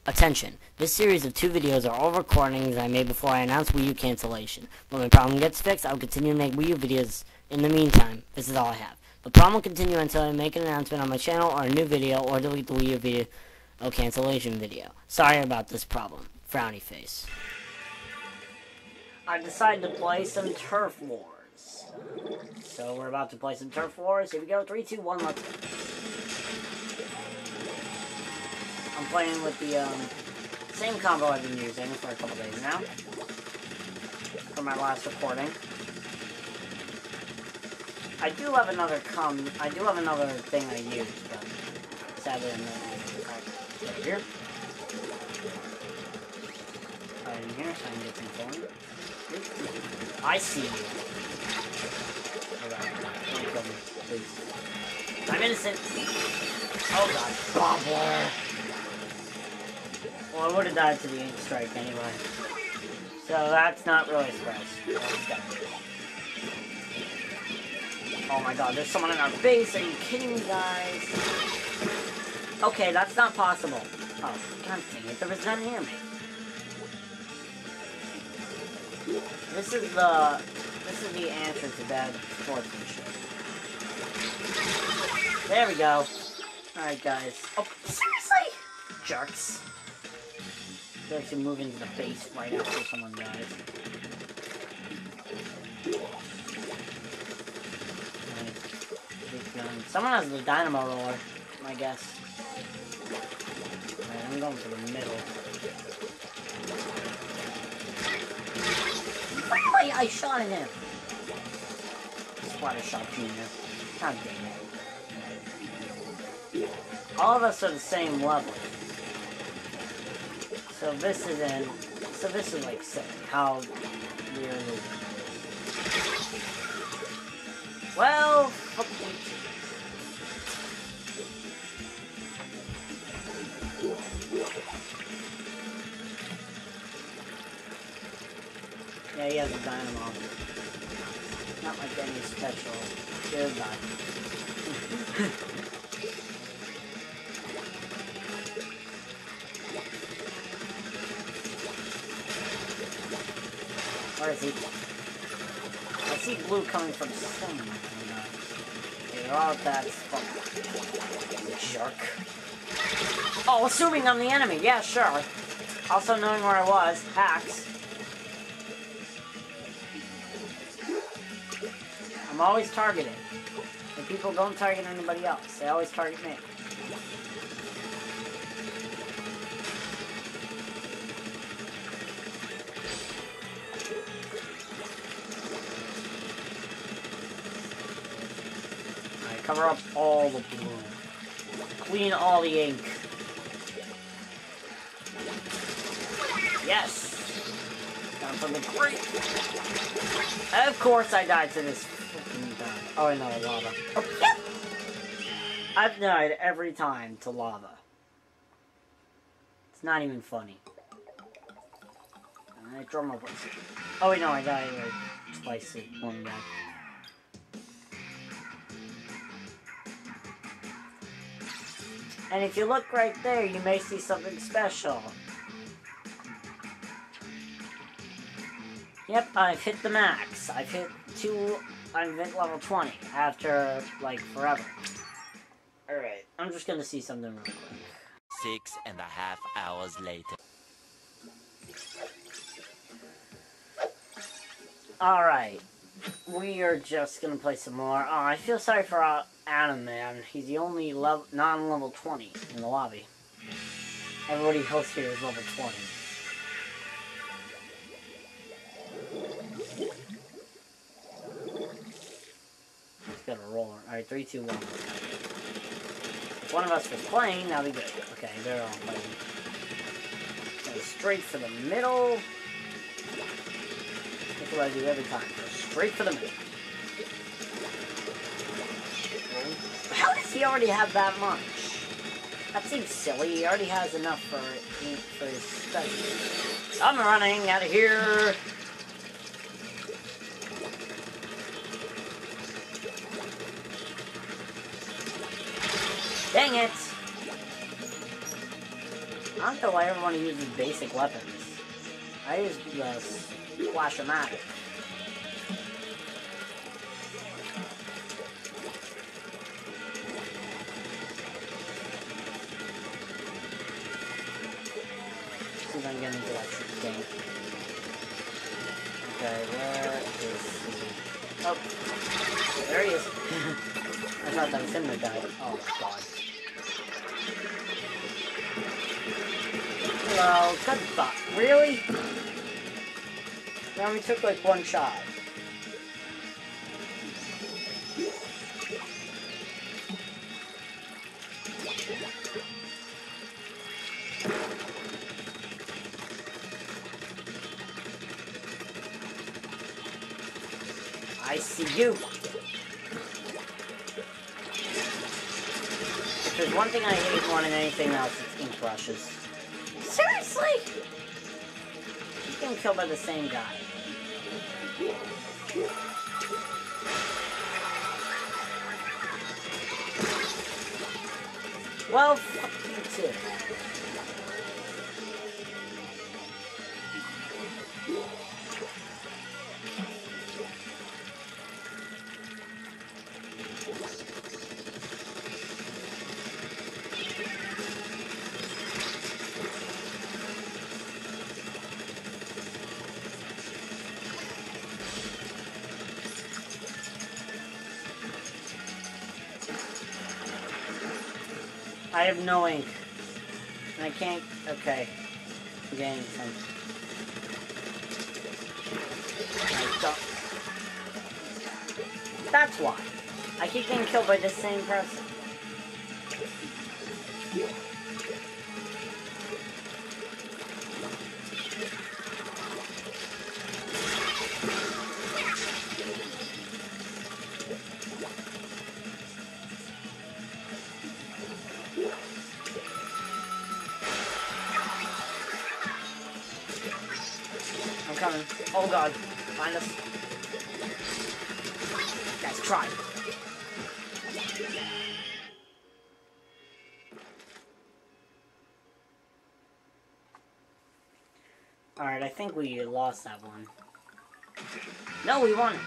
Attention, this series of 2 videos are all recordings I made before I announced Wii U Cancellation. When my problem gets fixed, I'll continue to make Wii U videos. In the meantime, this is all I have. The problem will continue until I make an announcement on my channel or a new video or delete the Wii U video Cancellation video. Sorry about this problem. Frowny face. I decided to play some Turf Wars. So we're about to play some Turf Wars. Here we go. 3, 2, 1, let's go. I'm playing with the same combo I've been using for a couple days now. For my last recording. I do have another thing I use, but sadly I'm not using it. Right here. Right in here, so I can get some fun. I see you. Don't kill me, please. I'm innocent. Oh god. Gobbler. Well, I would have died to the ink strike anyway. So that's not really a surprise. Oh my god, there's someone in our base. Are you kidding me, guys? Okay, that's not possible. Oh, god dang it, there was none near me. This is the answer to bad sportsmanship. There we go. Alright, guys. Oh, seriously? Jerks. They're actually moving to the base right after someone dies. Someone has the dynamo roller, I guess. Alright, I'm going for the middle. Finally, I shot at him! Splatter shot Junior. God dang it. All of us are the same level. So this is like sick. How we're losing. Well, fuck you. Yeah, he has a dynamo. Not like any special. Goodbye. Where is he? I see blue coming from somewhere. Okay, they're all that fuck. Jerk. Oh, assuming I'm the enemy. Yeah, sure. Also knowing where I was. Hacks. I'm always targeted. And people don't target anybody else. They always target me. Alright, cover up all the blue. Clean all the ink. Yes! Got him from the grate. Of course I died to this. Oh, I know, lava. Oh, yep. I've died every time to lava. It's not even funny. I throw my voice. Oh, wait, no, I died like twice at one guy. And if you look right there, you may see something special. Yep, I've hit the max. I've hit level 20 after, like, forever. Alright, I'm just gonna see something real quick. 6.5 hours later. Alright, we are just gonna play some more. Oh, I feel sorry for Adam, man. He's the only non-level 20 in the lobby. Everybody else here is level 20. Got a roller. Alright, 3, 2, 1. If one of us was playing, that'd be good. Okay, they're all playing. Go straight for the middle. That's what I do every time. Go straight for the middle. How does he already have that much? That seems silly. He already has enough for his special. I'm running out of here. Dang it! I don't know why everyone uses basic weapons. I use the Flash-O-Matic. See if I can get into that thing. Okay, where is he? Oh, there he is. I thought that was him that died. Oh my god. Hello, goodbye. Really? Now we took like one shot. I see you. If there's one thing I hate more than anything else, it's ink brushes. Seriously? He's getting killed by the same guy. Well, fuck you too. I have no ink. And I can't... Okay. I'm getting some... I don't... That's why. I keep getting killed by the same person. I'm coming. Oh god. Find us. Guys, try. Alright, I think we lost that one. No, we won it.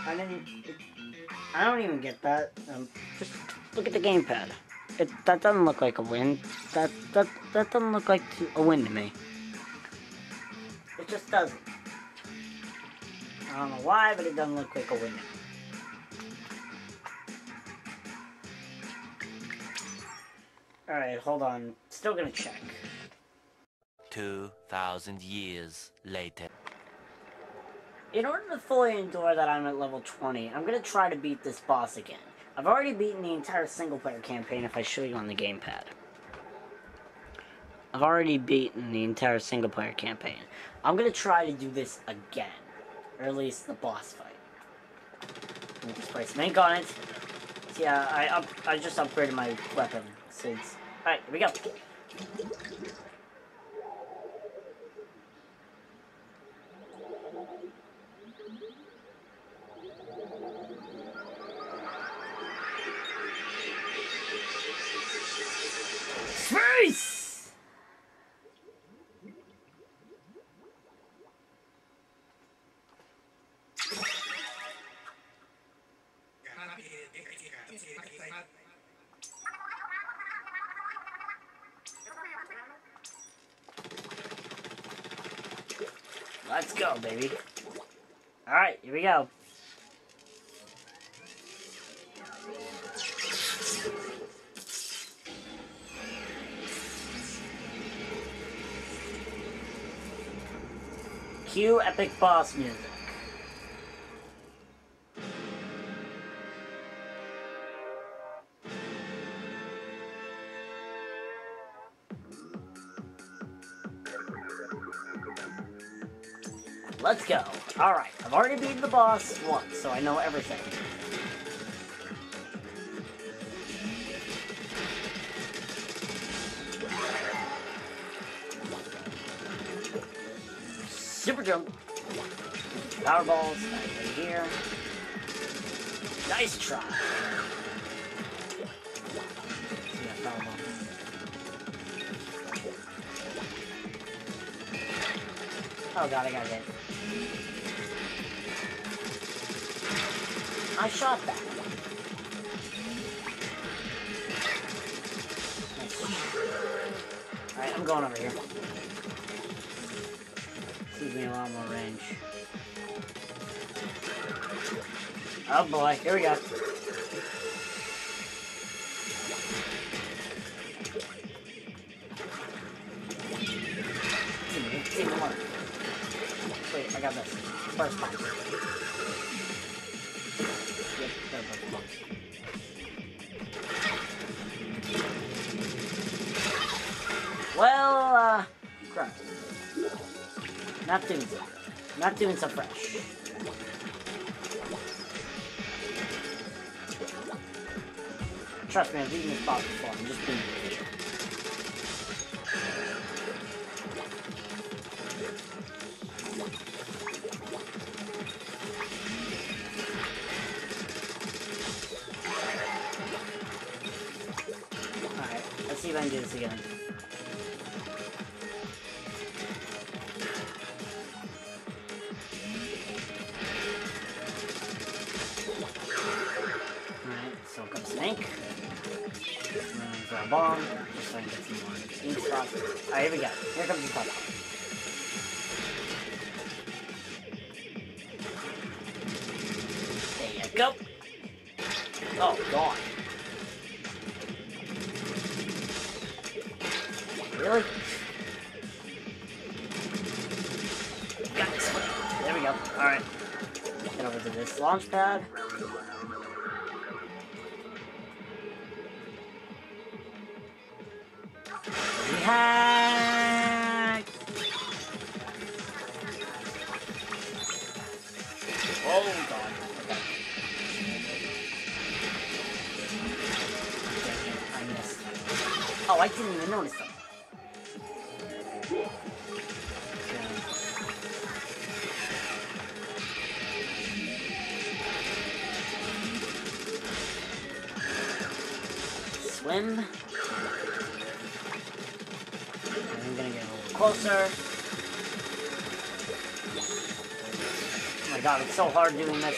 I don't even get that. Just look at the gamepad. That doesn't look like a win. That doesn't look like a win to me. It just doesn't. I don't know why, but it doesn't look like a win. Alright, hold on. Still gonna check. 2,000 years later. In order to fully endure that I'm at level 20, I'm gonna try to beat this boss again. I've already beaten the entire single-player campaign if I show you on the gamepad. I've already beaten the entire single-player campaign. I'm gonna try to do this again. Or at least the boss fight. Just play some ink on it. So yeah, I just upgraded my weapon. Alright, here we go. Freeze! Let's go, baby. Alright, here we go. Cue epic boss music. Let's go. Alright, I've already beaten the boss once, so I know everything. Super jump. Power balls, right here. Nice try. Oh god, I got hit. I shot that. Alright, I'm going over here. Gives me a lot more range. Oh boy, here we go. It's even more. Wait, I got this. First punch. Yep, first punch. Well, crap. Not doing so. Not doing so fresh. Trust me, I've beaten this boss before. I'm just being patient. Alright, let's see if I can do this again. Soak up Snake. And throw a bomb. Just so I can get some more ink spots. Alright, here we go. Here comes the top. There you go. Oh, God. Really? Got this one. There we go. Alright. Get over to this launch pad. Hack! Oh god. Okay. I missed. Oh, I didn't even notice them. Swim. I'm gonna get a little closer. Oh my god, it's so hard doing this.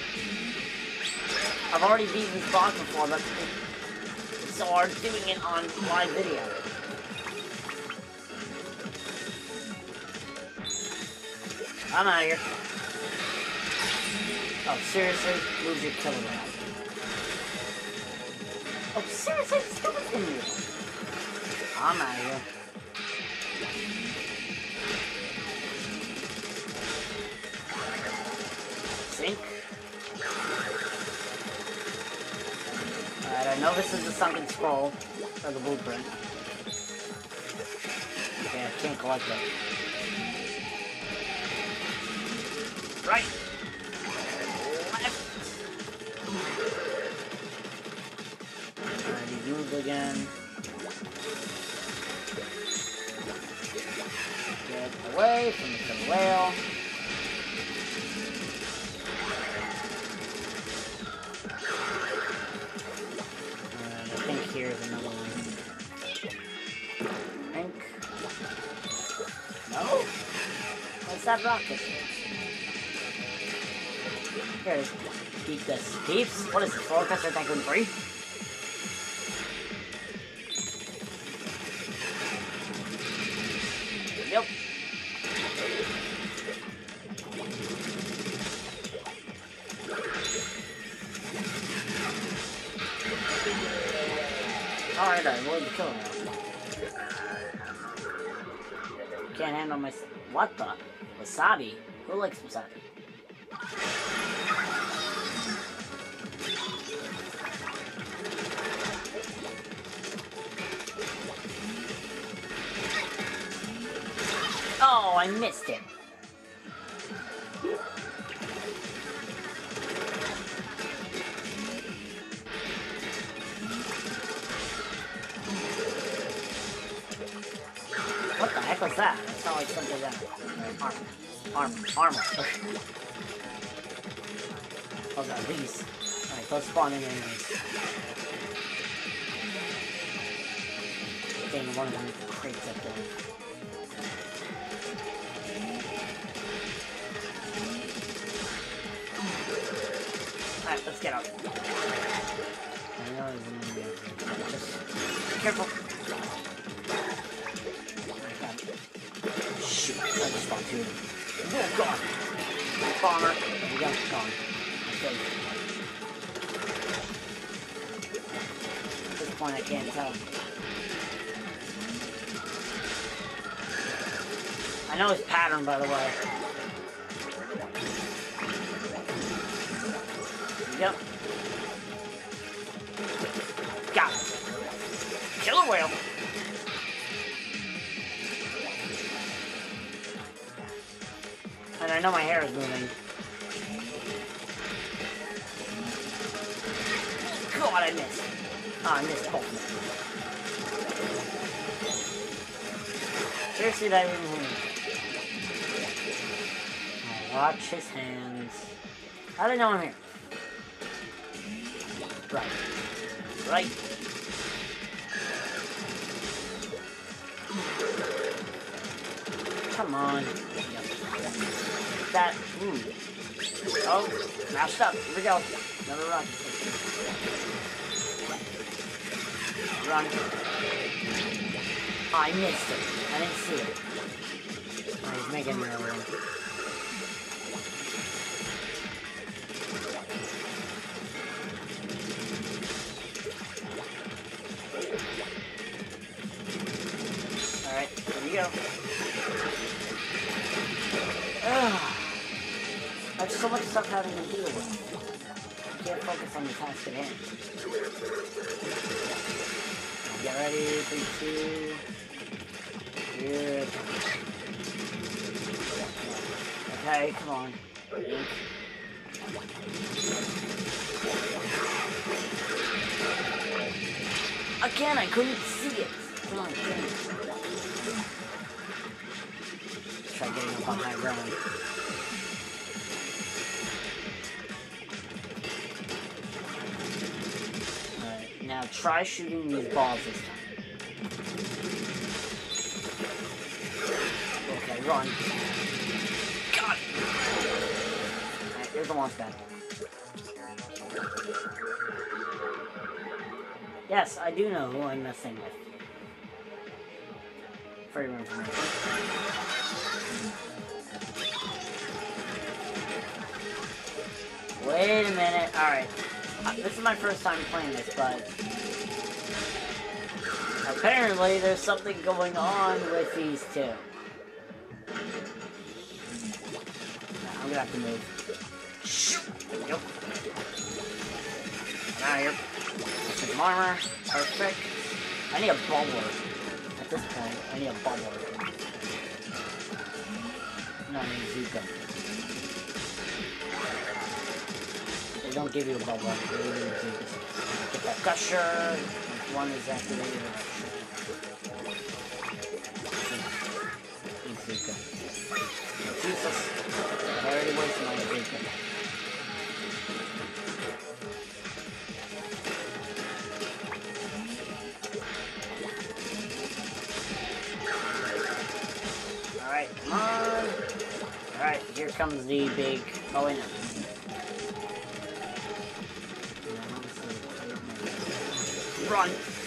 I've already beaten this boss before, but it's so hard doing it on live video. I'm out of here. Oh, seriously? Lose your killer round. Oh, seriously? Stupid thing. I'm out of here. Sink. Alright, I know this is the sunken scroll, or the blueprint. Okay, I can't collect it. Right! Left! Alright, he's moved again. Get away from the killer whale. Here's another one. Think. No? What's that rocket? Here it is. Keep this. Peeps? What is this? Roller Coaster Tycoon 3? Yep. Alright, I will kill him. Can't handle my... What the? Wasabi? Who likes wasabi? Oh, I missed it. What the heck was that? It sounded like something else. Armor. Oh god, these. Alright, those spawn in enemies. Dang, one of them crates up there. Alright, let's get out. Just careful. Shoot, I just fought two. Oh, God. Bomber. There we go. Gone. Okay. At this point, I can't tell. I know his pattern, by the way. Yep. Got it. Killer whale. And I know my hair is moving. God, I missed. Oh, I missed both of them. Seriously, that even hit. Watch his hands. How do I know I'm here? Right. Right. Come on. Yep. That. Ooh. Oh, mashed up. Here we go. Another run. Run. Oh, I missed it. I didn't see it. Oh, he's making another one. Alright, here we go. Ugh. I have so much stuff having to deal with. I can't focus on the task at hand. Get ready, 3, 2. Here it comes. Okay, come on. Again, I couldn't see it. Come on, finish. Try getting up on high ground. Alright, now try shooting these balls this time. Okay, run. Got it! Alright, here's the launch pad. Yes, I do know who I'm messing with. For your information. Wait a minute. Alright. This is my first time playing this, but apparently there's something going on with these two. Nah, I'm gonna have to move. Shoot! There we go. Get out of here. Some armor. Perfect. I need a bubbler. At this point, I need a bubbler. No, I need Zuka. They don't give you a bubbler. They give you Zuka. Get that gusher. One is activated. Need Zuka. It's useless. I already wasted my Zuka. Alright, come on. Alright, here comes the big... Oh, wait, no. Run!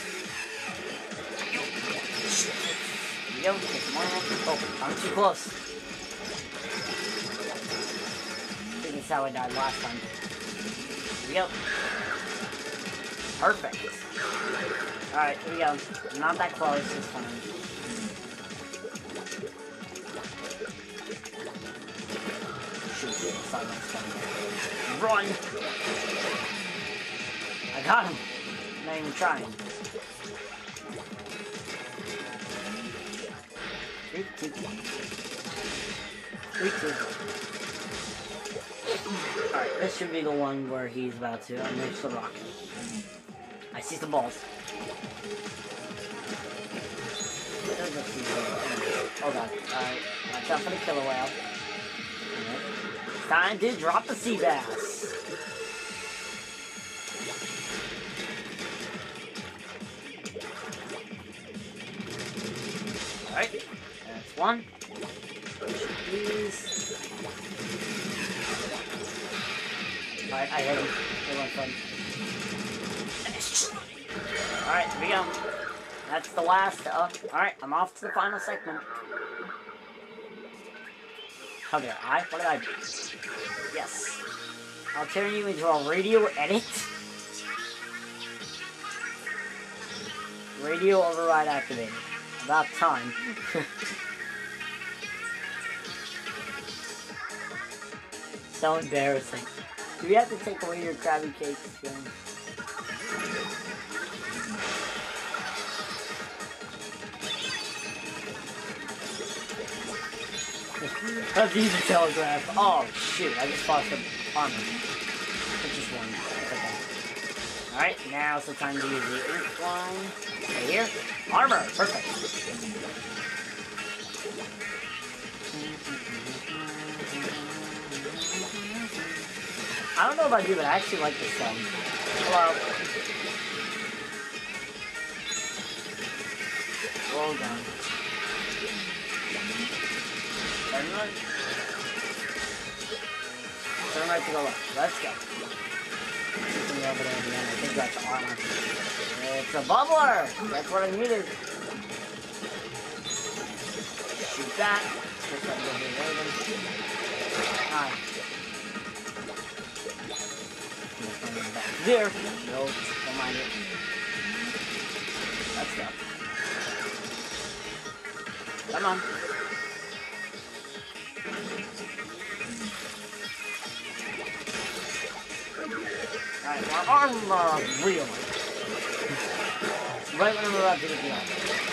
Yo, get more. Oh, I'm too close. I think it's how I died last time. Here we go. Perfect. Alright, here we go. Not that close this time. Run! I got him! I'm not even trying. 3, 2, 3, 2. Alright, this should be the one where he's about to unleash the rocket. I see the balls. Oh god. Alright, watch out for the killer whale. Time to drop the sea bass. Alright, that's one. Please. Alright, I hit him. It went fun. Alright, here we go. That's the last. Alright, I'm off to the final segment. How did I? What did I do? Yes. I'll turn you into a radio edit. Radio override activated. About time. So embarrassing. Do we have to take away your Krabby Cakes again? Let's use a telegraph. Oh shoot, I just lost some armor. It's just one. Okay. Alright, now it's the time to use the ink line. Right here. Armor! Perfect. I don't know about you, but I actually like this song. Hello. Roll down. Turn right. Turn right to go left. Let's go. Something over there at the end. I think that's armor. It's a bubbler! That's what I needed. Shoot that. Push that little bit later. Alright. Back there. No, don't mind it. Let's go. Come on. Alright, our armor wheel. Right when I'm about to get the armor.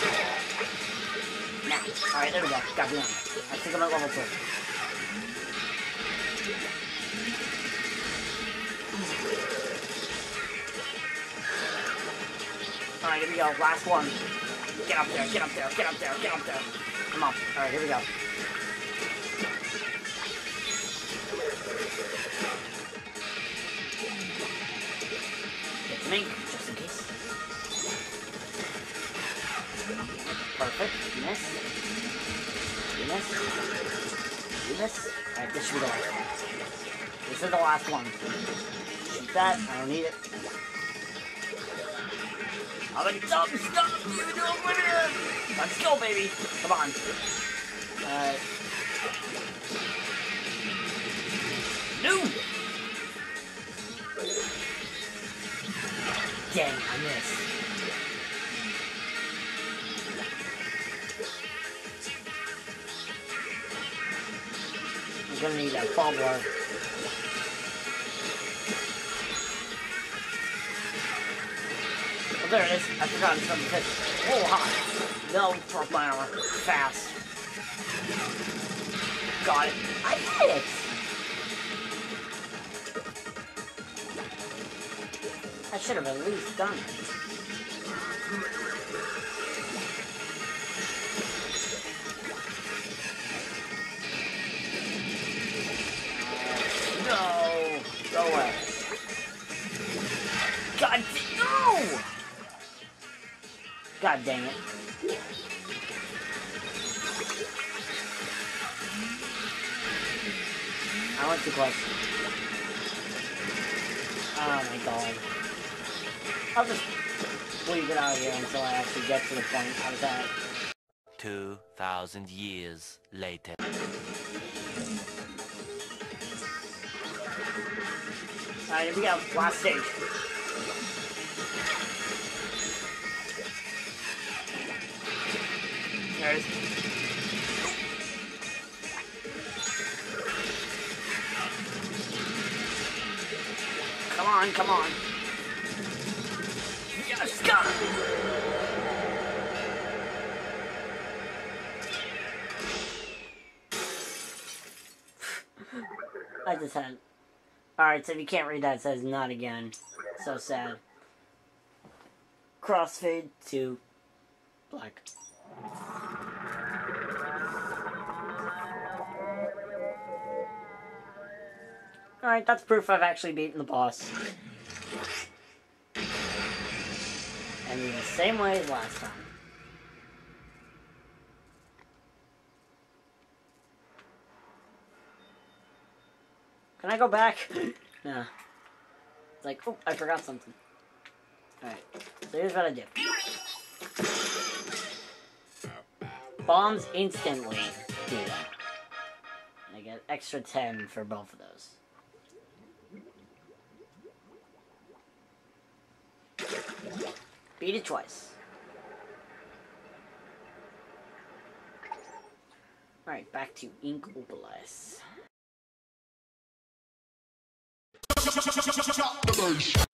Now. Alright, there we go. Got the armor. I think I'm at level 2. Alright, here we go. Last one. Get up there, get up there, get up there, get up there. Come on. Alright, here we go. Get some ink, just in case. Perfect. You miss. You miss. You miss. Alright, this should be the last one. This is the last one. Shoot that. I don't need it. I'm gonna stop you do it with it! Let's go, baby! Come on. No! Dang, I missed. I'm gonna need that bubbler. Oh, there it is. I forgot something to oh, hot. No, broke my armor. Fast. Got it. I did it! I should have at least done it. No! Go away. God, no! God dang it. I went too close. Oh my god. I'll just leave it out here until I actually get to the point. How's that? 2,000 years later. Alright, here we go. Last stage. There it is. Come on, come on. Yes, got it! I just had... Alright, so if you can't read that, it says not again. So sad. Crossfade to black. Alright, that's proof I've actually beaten the boss. And in the same way as last time. Can I go back? No. It's like, oh, I forgot something. Alright, so here's what I do. Bombs instantly do that. I get extra 10 for both of those. Beat it twice. Alright, back to Ink Opaless.